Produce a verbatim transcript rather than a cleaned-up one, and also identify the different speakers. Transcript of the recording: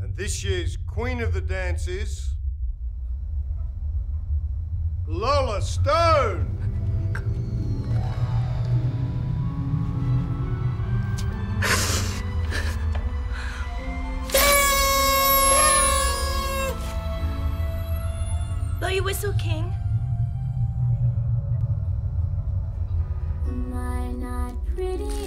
Speaker 1: And this year's Queen of the Dance is Lola Stone.
Speaker 2: Blow your whistle, King.
Speaker 3: Am I not pretty?